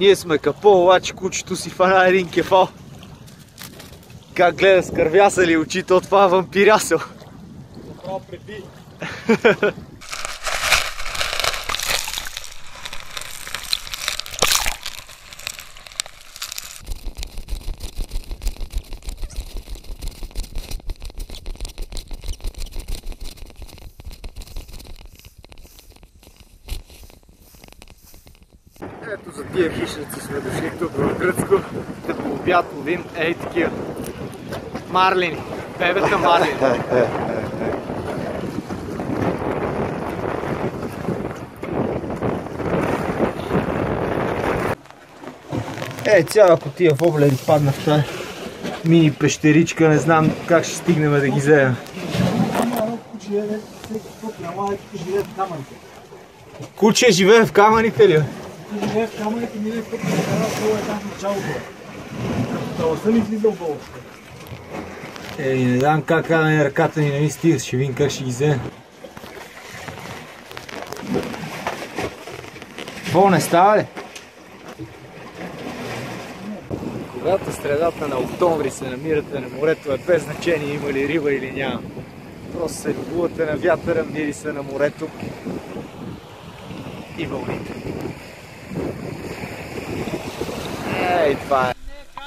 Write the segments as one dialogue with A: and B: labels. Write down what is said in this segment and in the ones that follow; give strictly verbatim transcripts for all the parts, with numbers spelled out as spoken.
A: Ние сме капо, обаче кучето си фана един кефал. Как гледа скървяса ли очите от това вампирясъл.
B: Направо преби.
A: Ето за тия хищници сме дошли тук в Гръцко, да по обяд ловим ей такива марлини, бебета марлини. Е, цяла кутия воблери падна в тази мини пещеричка, не знам как ще стигнем да ги вземем. Куче живее в камъните ли?
B: Живее в камъните, мине път на кара, това е там в началото. Като таласа ми влиза в болоща.
A: Е, не знам как на ръката ни не ми стига, ще видим как ще ги вземем. Какво не става ли? Когато средата на октомври се намирате на морето, е без значение има ли риба или няма. Просто се любувате на вятъра, мири се на морето и вълните. Ей, това е.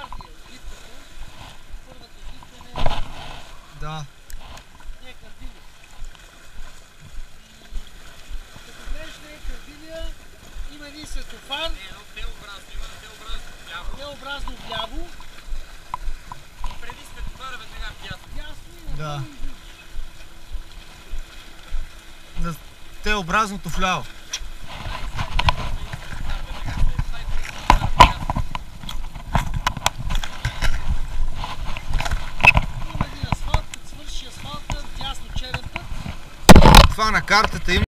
A: Да.
B: Не е кардилия. Като гледаш не е кардилия, има един светофар. Не, едно Т-образно, има Т-образно вляво. Т-образно вляво. И преди светофара веднага вдясно. Вдясно и на
A: Да.
B: друго.
A: На Т-образното вляво. Това на картата има.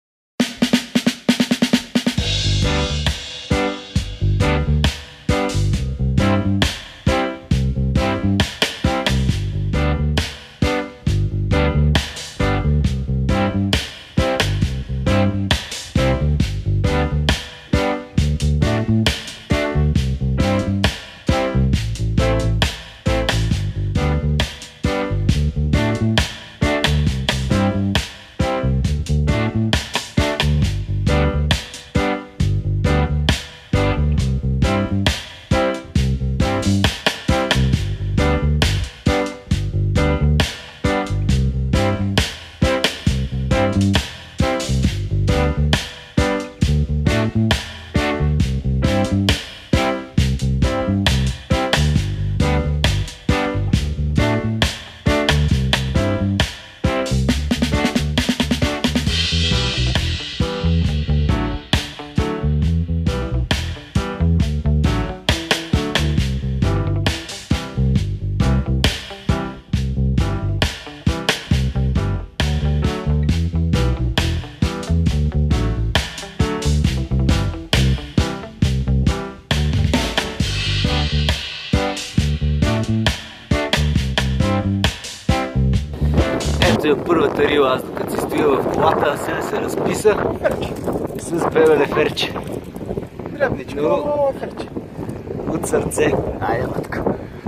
A: Ето е първата риба, аз докато си стоя в колата, а сега се разписа с бебеле ферче.
B: Дребничко,
A: Но
B: ферче.
A: от сърце. Айде, матко.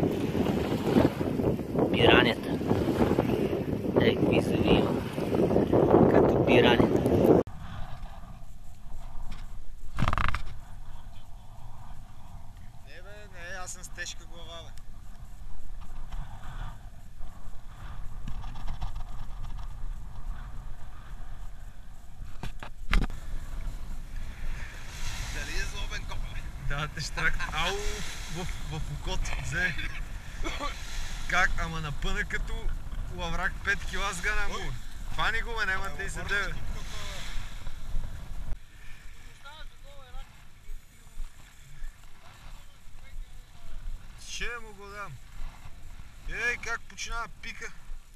A: Пиранята. Ей, какви са ви има. Като пиранята.
B: Не бе, не, аз съм с тежка глава, бе. Дали е злобен коп, бе?
A: Да, те штрак. Ау, в, в окото взе. Как? Ама напъна като лаврак пет кила с гана му. Фани го, бе, нема те и за тебе. Ще му го дам. Ей, как починава пика.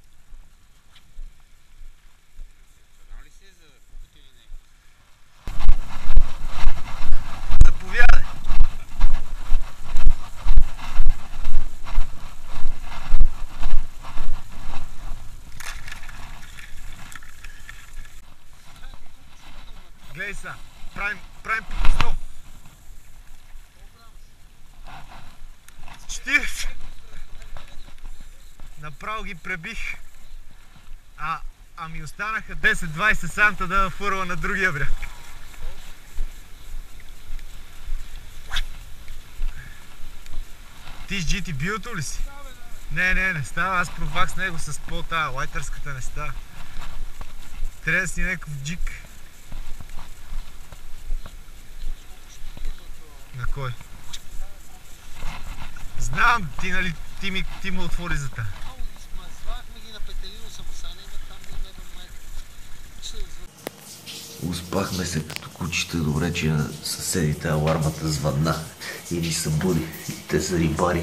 A: Заповядай. Гледай са, правим, правим по сто. четиридесет. Направо ги пребих. А, а ми останаха десет-двайсет санта да фърва на другия бряг. Ти с джи ти билото ли си? Не, не, не става. Аз пробвах с него с по-тая. Лайтърската не става. Трябва да си някакъв джик. На кой? Знам, ти нали, ти ми, ти ме отвори за та.
B: Смазвахме ги на петелино самосане, има там да не бъде.
C: Успахме се като кучета, добре, че на съседите алармата звънна и ни събуди. Те са рибари.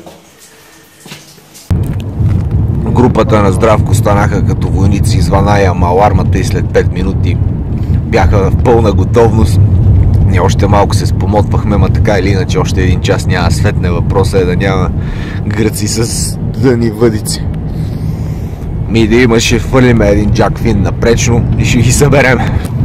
C: Групата на Здравко станаха като войници, звъна я алармата и след пет минути бяха в пълна готовност. Ние още малко се спомотвахме, ма така или иначе още един час няма светне. Въпросът е да няма гръци с дъни въдици. Ми да има, ще хвърлиме един джакфин напречно и ще ги съберем.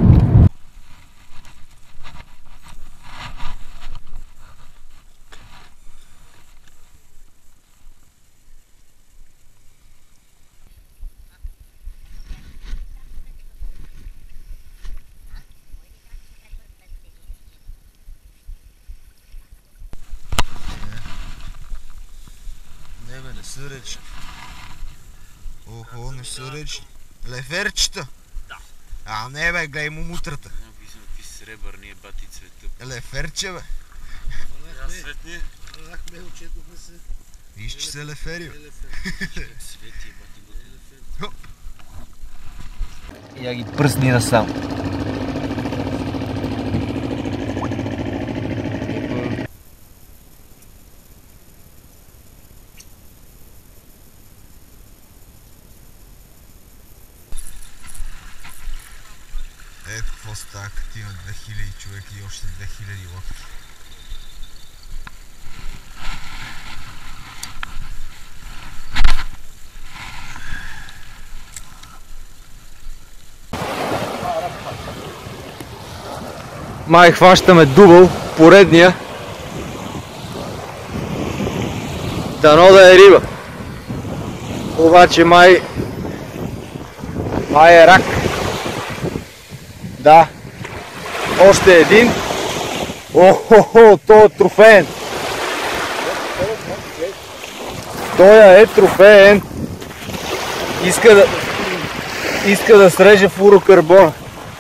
A: Не бе, не са речни. Охо, не са речни. Леферчета?
D: Да.
A: А не бе, гледай му мутрата.
D: Какви са какви сребърни бати цвета.
A: Леферче бе.
D: Да, светни.
B: Рахме, очетохме се.
A: Виж, че се лефери бе.
D: Свети бати го.
C: Я ги пръсни насам.
A: Ето какво става, като има две хиляди човека и още две хиляди лодки.
C: Май хващаме дубъл, поредния. Дано да е риба. Обаче май... Май е рак. Да. Още един. Охо-хо, той е трофеен. Той е трофеен. Иска да... Иска да среже флуорокарбона.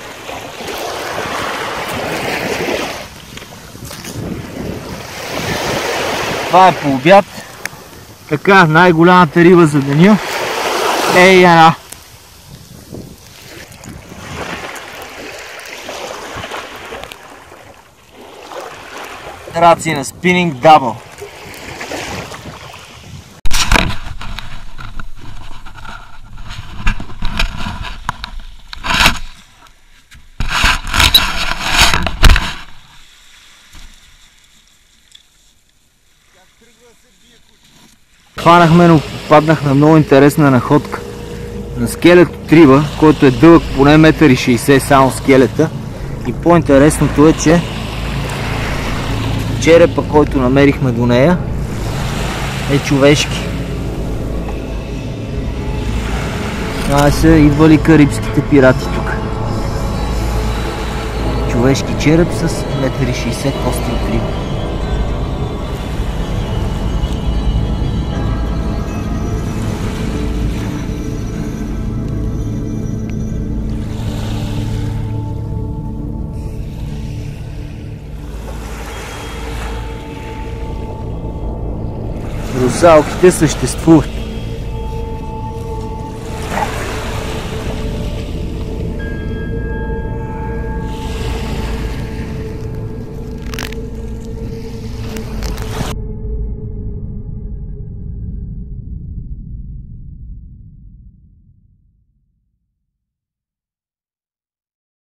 C: Това е по обяд. Така, най-голямата риба за деня. Ей, една. Раци на спининг дабъл. Хванахме, но паднах на много интересна находка. На скелет от риба, който е дълъг поне метър и шейсет само скелета. И по-интересното е, че черепа, който намерихме до нея, е човешки. Това са идвали карибските пирати тук. Човешки череп с метър и шейсет кости от риба. Русалките съществуват.